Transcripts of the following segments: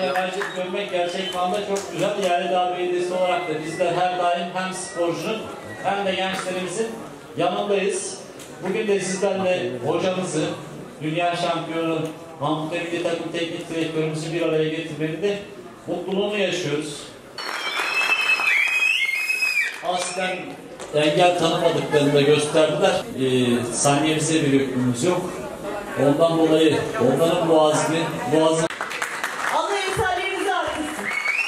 yabancı görmek gerçekten de çok güzel. Yayladağ Belediyesi olarak da bizler her daim hem sporcunun hem de gençlerimizin yanındayız. Bugün de sizlerle hocamızı, dünya şampiyonu Mahmut Milli Takım Teknik Direktörümüzü bir araya getirmenin de mutluluğunu yaşıyoruz. Aslen engel tanımadıklarını da gösterdiler. Saniyemize bir hükmümüz yok. Ondan dolayı onların boğazı Allah eserlerinizi artırsın.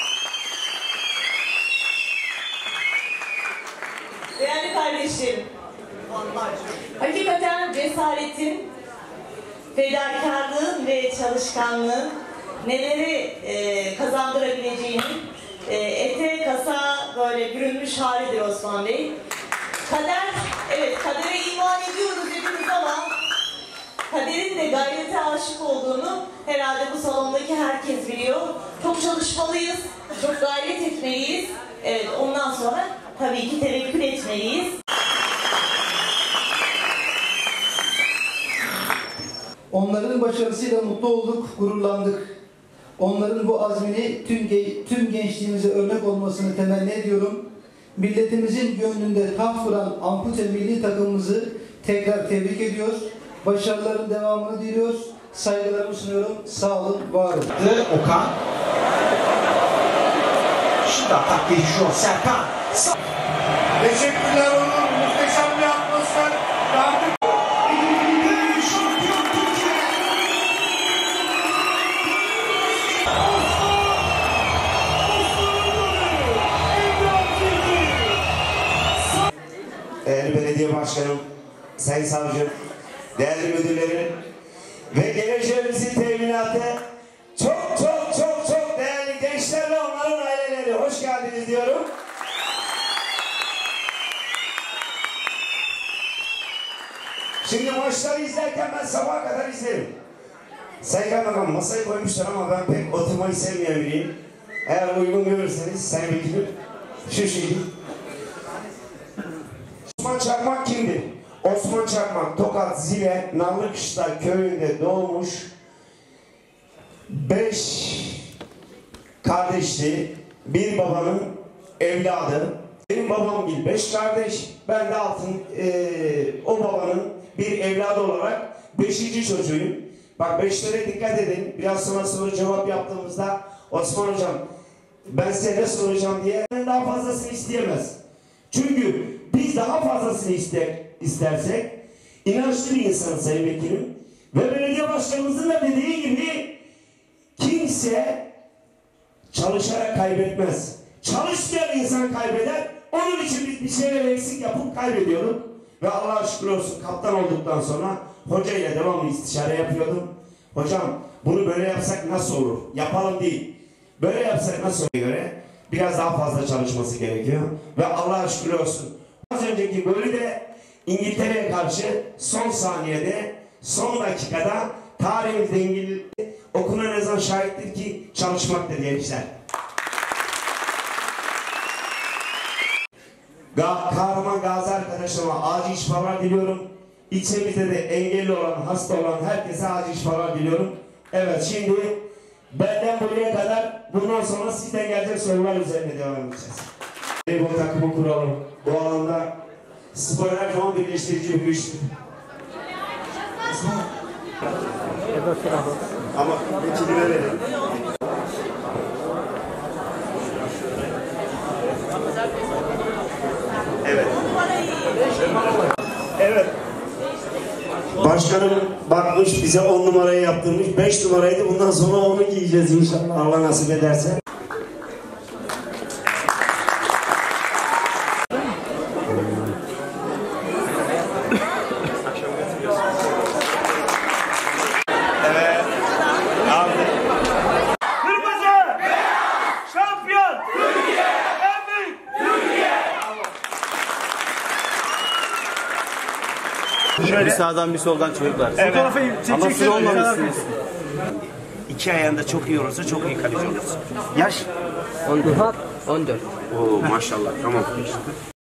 Değerli kardeşlerim, hakikaten cesaretin, fedakarlığın ve çalışkanlığın neleri kazandırabileceğini ete kasa böyle bürünmüş halidir Osman Bey. Kader, evet kadere iman ediyoruz hepimiz ama kaderin de gayrete aşık olduğunu herhalde bu salondaki herkes biliyor. Çok çalışmalıyız, çok gayret etmeliyiz. Evet, ondan sonra tabii ki tevekkül etmeliyiz. Onların başarısıyla mutlu olduk, gururlandık. Onların bu azmini tüm gençliğimize örnek olmasını temenni ediyorum. Milletimizin gönlünde taht kuran ampute milli takımımızı tekrar tebrik ediyor. Başarıların devamını diliyoruz. Saygılarımı sunuyorum. Sağ olun, var olun. Okan. Şimdi atak geçiyor Serkan. Teşekkürler Onur. Muhteşem bir atmosfer. Değerli belediye başkanım, sayın savcım, değerli müdürlerim ve geleceğimizin teminatı çok değerli gençler ve onların aileleri, hoş geldiniz diyorum. Şimdi maçları izlerken ben sabaha kadar izlerim. Sayın Kaymakam masayı koymuşlar ama ben pek oturmayı sevmeyen biriyim. Eğer uygun görürseniz sayın vekilim şu şekilde. Osman Çakmak kimdir? Osman Çakmak, Tokat, Zile, Narlıkışla köyünde doğmuş 5 kardeşli bir babanın evladı. Benim babam gibi 5 kardeş, ben de o babanın bir evladı olarak 5. çocuğuyum. Bak 5'lere dikkat edin. Biraz sonra soru cevap yaptığımızda Osman hocam ben size ne soracağım diye daha fazlasını isteyemez. Çünkü biz daha fazlasını istersek inançlı bir insanız sayın vekilim. Ve belediye başkanımızın da dediği gibi kimse çalışarak kaybetmez. Çalışmayan insan kaybeder. Onun için biz bir şeyler eksik yapıp kaybediyorduk. Ve Allah'a şükür olsun kaptan olduktan sonra hocayla devamlı istişare yapıyordum. Hocam bunu böyle yapsak nasıl olur? Yapalım değil. Böyle yapsak nasıl olur? Göre biraz daha fazla çalışması gerekiyor. Ve Allah'a şükür olsun. Az önceki golü de İngiltere'ye karşı son saniyede, son dakikada tarihimizde İngiliz okunan ezan şahittir ki çalışmaktır gençler. Kahraman Gazi arkadaşlarıma acil şifalar diliyorum. İçimizde de engelli olan, hasta olan herkese acil şifalar diliyorum. Evet şimdi benden buraya kadar bundan sonra sizden gelecek sorular üzerine devam edeceğiz. Bu takımı kuralım. Bu alanda spor her zaman birleştirici bir güçtür. Ama vekilime verelim. Evet. Evet. Başkanım bakmış bize 10 numarayı yaptırmış. 5 numaraydı. Bundan sonra onu giyeceğiz inşallah. Allah nasip ederse. Şöyle. Bir sağdan bir soldan çocuklar. Evet. Ama sıra olmamışsınız. 2 ayağında çok iyi olursa çok iyi kaleci olursun. Yaş? 14. 14. Oo maşallah tamam.